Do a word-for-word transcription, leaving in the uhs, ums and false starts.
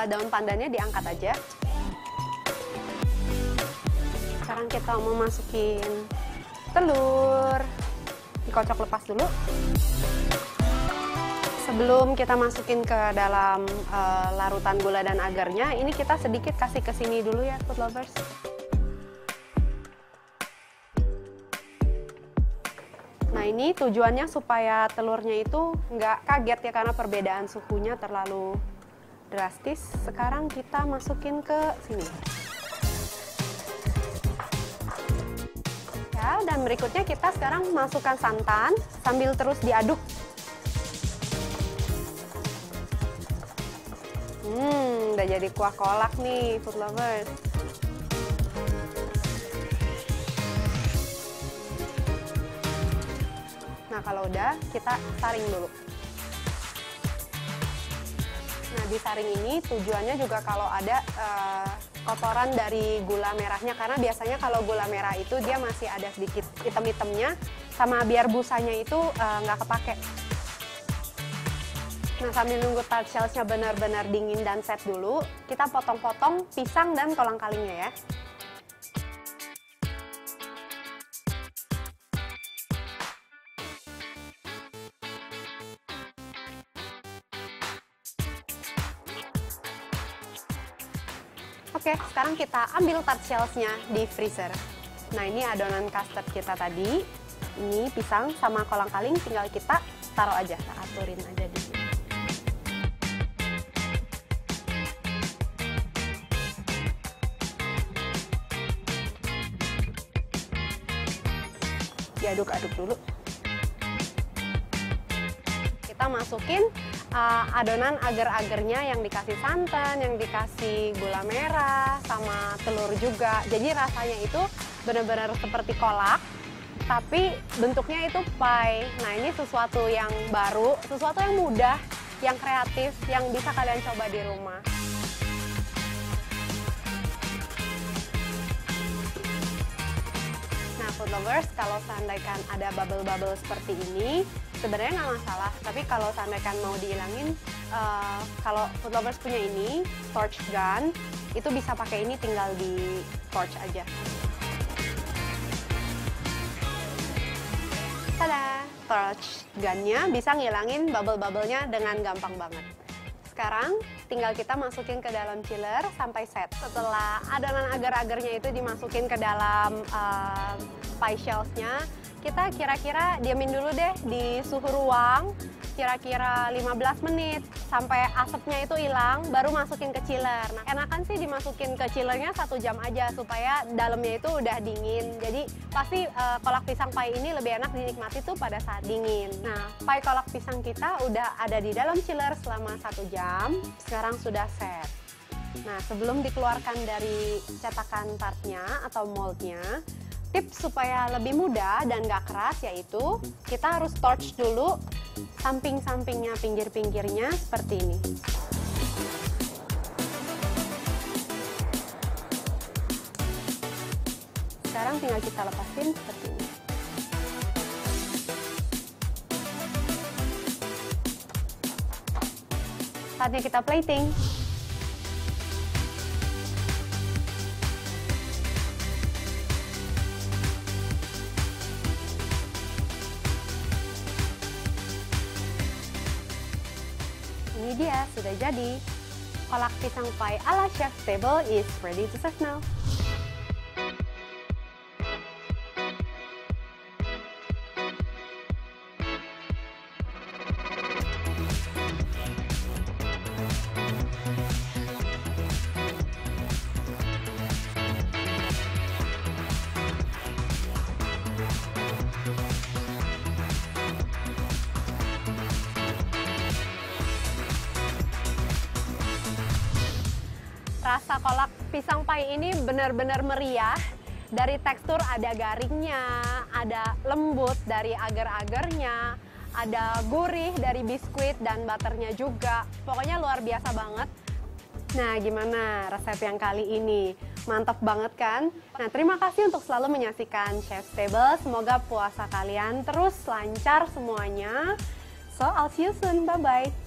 daun pandannya diangkat aja. Sekarang kita mau masukin telur. Dikocok lepas dulu. Sebelum kita masukin ke dalam uh, larutan gula dan agarnya, ini kita sedikit kasih ke sini dulu ya, food lovers. Nah, ini tujuannya supaya telurnya itu nggak kaget ya, karena perbedaan suhunya terlalu drastis. Sekarang kita masukin ke sini. Ya, dan berikutnya kita sekarang masukkan santan sambil terus diaduk. Hmm, udah jadi kuah kolak nih, food lovers. Nah, kalau udah, kita saring dulu. Nah, disaring ini tujuannya juga kalau ada uh, kotoran dari gula merahnya, karena biasanya kalau gula merah itu dia masih ada sedikit hitam-hitamnya, sama biar busanya itu nggak uh, kepake. Nah, sambil nunggu tart shells-nya benar-benar dingin dan set dulu, kita potong-potong pisang dan kolang-kalingnya ya. Oke, sekarang kita ambil tart shells-nya di freezer. Nah, ini adonan custard kita tadi. Ini pisang sama kolang-kaling tinggal kita taruh aja, kita aturin aja di sini. Diaduk-aduk dulu. Kita masukin uh, adonan agar-agarnya yang dikasih santan, yang dikasih gula merah, sama telur juga. Jadi rasanya itu benar-benar seperti kolak, tapi bentuknya itu pie. Nah, ini sesuatu yang baru, sesuatu yang mudah, yang kreatif, yang bisa kalian coba di rumah. Food lovers, kalau seandainya ada bubble-bubble seperti ini, sebenarnya nggak masalah. Tapi kalau seandainya mau dihilangin, uh, kalau food lovers punya ini, torch gun, itu bisa pakai ini, tinggal di torch aja. Tada! Torch gunnya bisa ngilangin bubble-bubblenya dengan gampang banget. Sekarang tinggal kita masukin ke dalam chiller sampai set. Setelah adonan agar-agarnya itu dimasukin ke dalam uh, pie shells-nya, kita kira-kira diamin dulu deh di suhu ruang kira-kira lima belas menit sampai asapnya itu hilang, baru masukin ke chiller. Nah, enakan sih dimasukin ke chillernya satu jam aja supaya dalamnya itu udah dingin. Jadi pasti uh, kolak pisang pie ini lebih enak dinikmati tuh pada saat dingin. Nah, pie kolak pisang kita udah ada di dalam chiller selama satu jam. Sekarang sudah set. Nah, sebelum dikeluarkan dari cetakan tartnya atau moldnya, tips supaya lebih mudah dan gak keras yaitu kita harus torch dulu samping-sampingnya, pinggir-pinggirnya seperti ini. Sekarang tinggal kita lepasin seperti ini. Saatnya kita plating. Ini dia, sudah jadi. Kolak pisang pie ala Chef's Table is ready to serve now. Rasa kolak pisang pie ini benar-benar meriah. Dari tekstur ada garingnya, ada lembut dari agar-agarnya, ada gurih dari biskuit dan butternya juga. Pokoknya luar biasa banget. Nah, gimana resep yang kali ini? Mantap banget kan? Nah, terima kasih untuk selalu menyaksikan Chef's Table. Semoga puasa kalian terus lancar semuanya. So, I'll see you soon. Bye-bye.